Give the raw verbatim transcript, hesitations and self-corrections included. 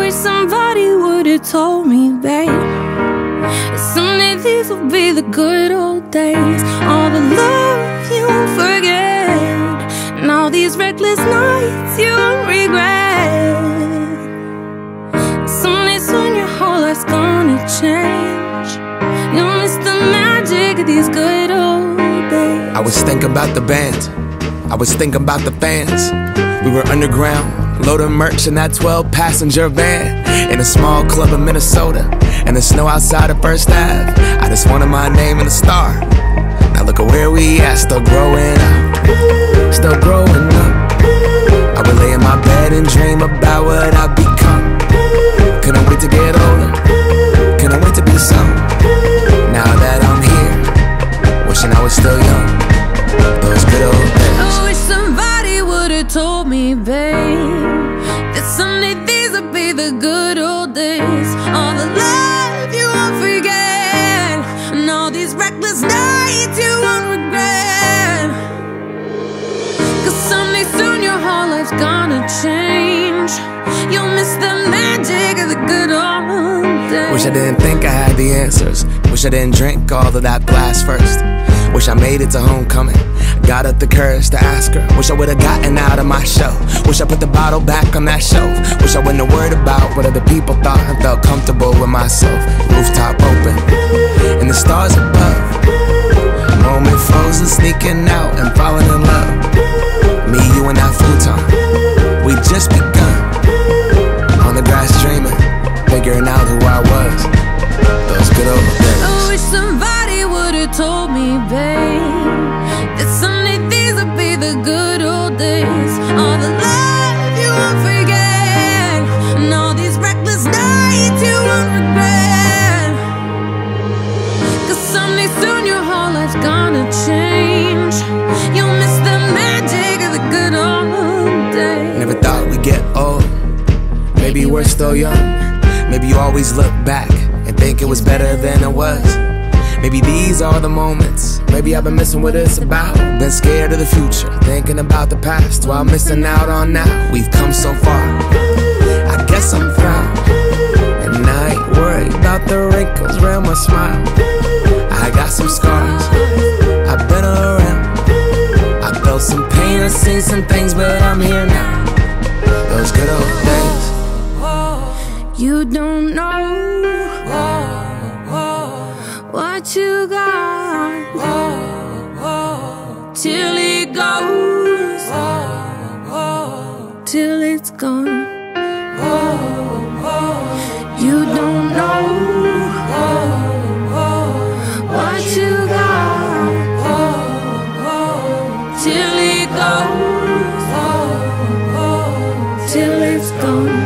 wish somebody would've told me, babe, that someday these will be the good old days. All the love you won't forget, and all these reckless nights you won't regret. Someday soon your whole life's gonna change. You'll miss the magic of these good old days. I was thinking about the band, I was thinking about the fans. We were underground, loading merch in that twelve passenger van, in a small club in Minnesota, and the snow outside of First Ave. I just wanted my name in a star. Now look at where we at, still growing up, still growing up. I would lay in my bed and dream about what I'd become. Couldn't wait to get older, couldn't wait to be some. Now that I'm here, wishing I was still young. Those good old days. I wish somebody would've told me, babe, that someday these would be the good old days. All the love you won't forget, and all these reckless nights you won't regret. Cause someday soon your whole life's gonna change. You'll miss the magic of the good old days. Wish I didn't think I had the answers. Wish I didn't drink all of that glass first. Wish I made it to homecoming, got up the courage to ask her. Wish I would've gotten out of my shell. Wish I put the bottle back on that shelf. Wish I wouldn't have worried about what other people thought, and felt comfortable with myself. Rooftop open, and the stars above. Moment frozen, sneaking out and falling in love. Me, you, and that futon, we just begun. On the grass dreaming, figuring out who I was. Those good old days. I wish somebody would've told me, babe, that someday these would be the good old days. All the love you won't forget, and all these reckless nights you won't regret. Cause someday soon your whole life's gonna change. You'll miss the magic of the good old days. Never thought we'd get old. Maybe we're still young. Maybe you always look back and think it was better than it was. Maybe these are the moments. Maybe I've been missing what it's about. Been scared of the future, thinking about the past, while missing out on now. We've come so far, I guess I'm proud. And I ain't worried about the wrinkles around my smile. I got some scars, I've been around. I felt some pain, I've seen some things, but I'm here now. Those good old days. You don't know what you got till it goes, till it's gone. You don't know what you got till it goes, till it's gone.